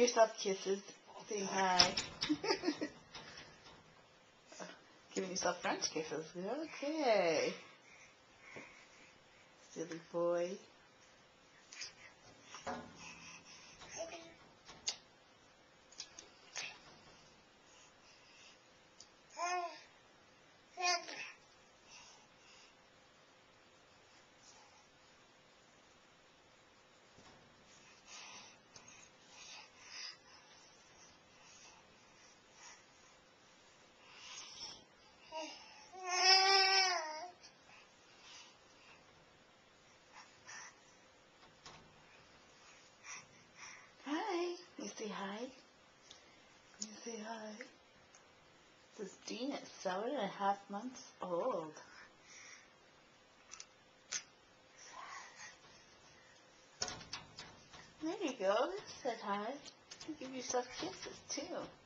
yourself kisses. Saying hi. Giving yourself French kisses. Okay. Silly boy. Hi. You say hi? You say hi? This Dean is 7.5 months old. There you go. Said hi. You give yourself kisses too.